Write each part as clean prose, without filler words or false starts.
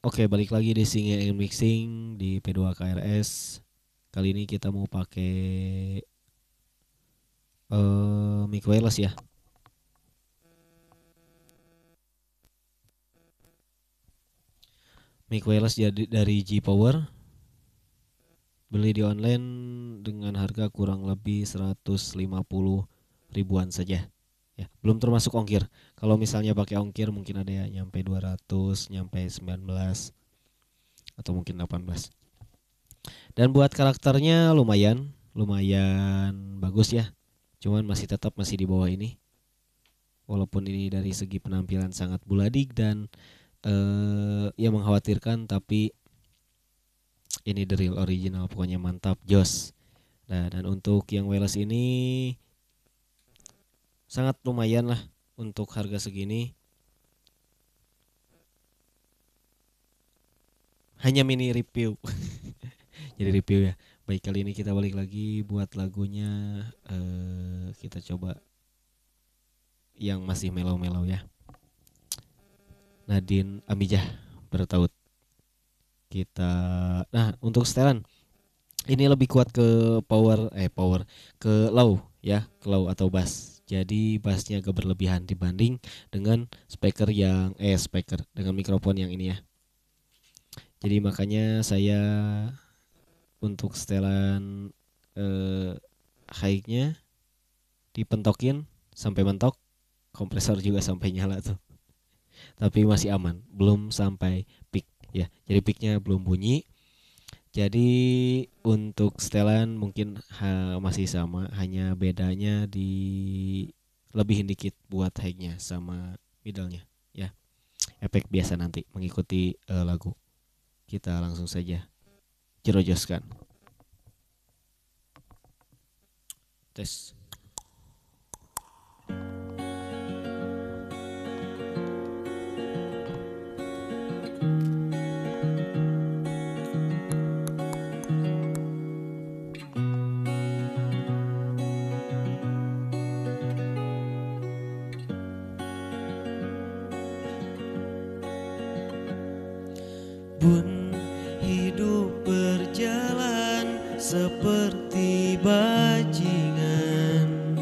Oke, balik lagi di Singing and Mixing di P2 KRS. Kali ini kita mau pakai mic wireless ya. Mic wireless jadi dari G Power. Beli di online dengan harga kurang lebih 150 ribuan saja. Ya, belum termasuk ongkir. Kalau misalnya pakai ongkir mungkin ada ya nyampe 200, nyampe 19 atau mungkin 18. Dan buat karakternya lumayan, lumayan bagus ya. Cuman masih tetap masih di bawah ini. Walaupun ini dari segi penampilan sangat buladik dan ya mengkhawatirkan, tapi ini the real original, pokoknya mantap jos. Nah, dan untuk yang wireless ini sangat lumayan lah untuk harga segini. Hanya mini review. Jadi review ya. Baik, kali ini kita balik lagi buat lagunya. Kita coba yang masih mellow-mellow ya. Nadine Amijah Bertaut. Kita Nah, untuk setelan ini lebih kuat ke power ke low ya, ke low atau bass. Jadi bassnya agak berlebihan dibanding dengan speaker dengan mikrofon yang ini ya. Jadi makanya saya untuk setelan eh, high-nya dipentokin sampai mentok, kompresor juga sampai nyala tuh. Tapi masih aman, belum sampai peak ya. Jadi peaknya belum bunyi. Jadi untuk setelan mungkin masih sama, hanya bedanya di lebihin dikit buat high-nya sama middle-nya ya. Efek biasa nanti mengikuti lagu. Kita langsung saja jerojoskan. Tes. Bun, hidup berjalan seperti bajingan,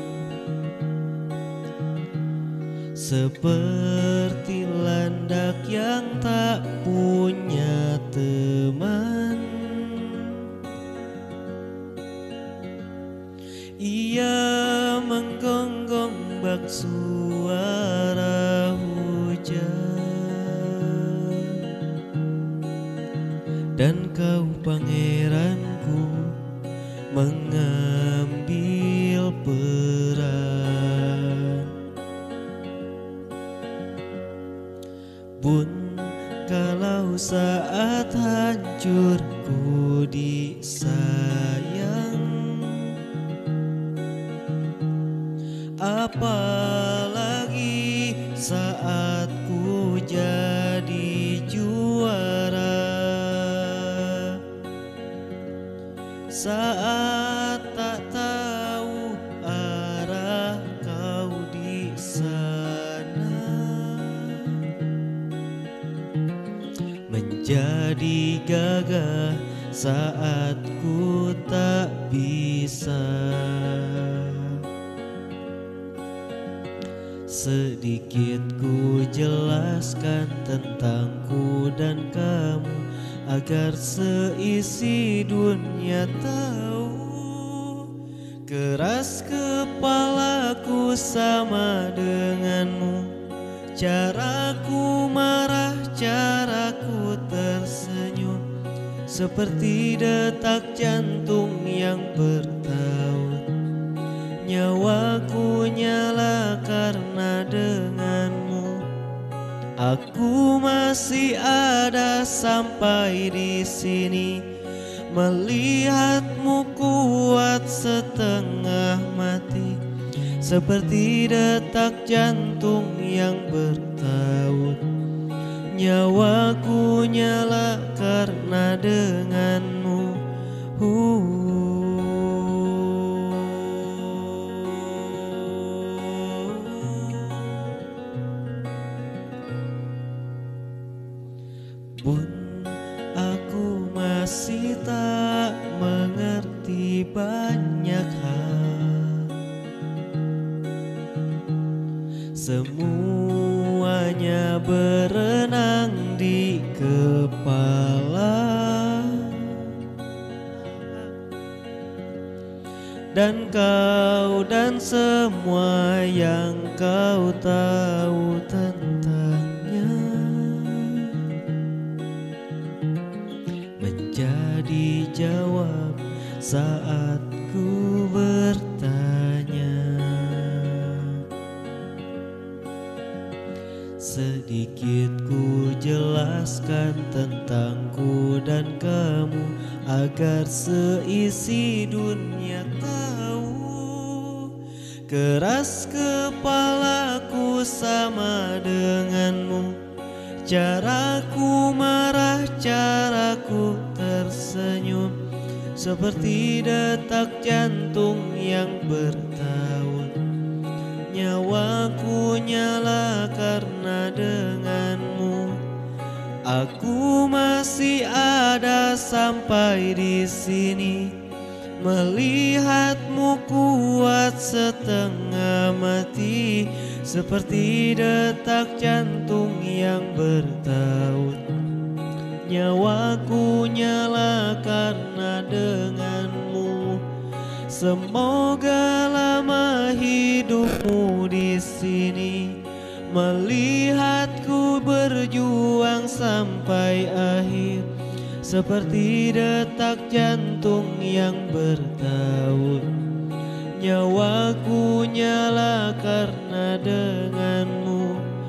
seperti landak yang tak punya teman. Ia menggonggong bak suara hujan, dan kau pangeranku mengambil peran. Bun, kalau saat hancurku disayang, apalagi saat ku jadi juara, saat tak tahu arah kau di sana, menjadi gagah saat ku tak bisa. Sedikit ku jelaskan tentangku dan kamu, agar seisi dunia tahu. Keras kepalaku sama denganmu, caraku marah, caraku tersenyum, seperti detak jantung yang bertaut. Nyawaku nyala karena denganmu. Aku masih ada sampai di sini, melihatmu kuat setengah mati, seperti detak jantung yang bertaut. Nyawaku nyala karena denganmu. Bun, aku masih tak mengerti banyak hal. Semuanya berenang di kepala, dan kau dan semua yang kau tahu tentangnya menjadi jawab saat ku bertanya. Sedikit ku jelaskan tentangku dan kamu agar seisi dunia tahu. Keras kepalaku sama denganmu, caraku marah, caraku tersenyum, seperti detak jantung yang bertahun. Nyawaku nyala karena denganmu. Aku masih ada sampai di sini, melihatmu kuat setengah mati, seperti detak jantung yang bertaut. Nyawaku nyala karena denganmu. Semoga lama hidupmu di sini, melihatku berjuang sampai akhir, seperti detak jantung yang bertaut. Nyawaku nyala karena denganmu.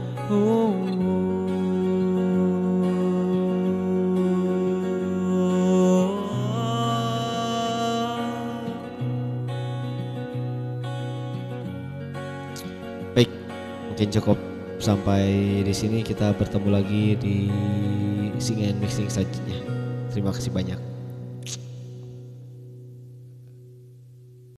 Baik, mungkin cukup sampai di sini. Kita bertemu lagi di Sing and Mixing selanjutnya. Terima kasih banyak.